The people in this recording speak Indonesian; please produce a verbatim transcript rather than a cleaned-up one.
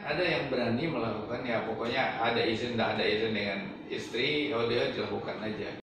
ada yang berani melakukan, ya pokoknya ada izin, tidak ada izin dengan istri, oh dia dilakukan aja.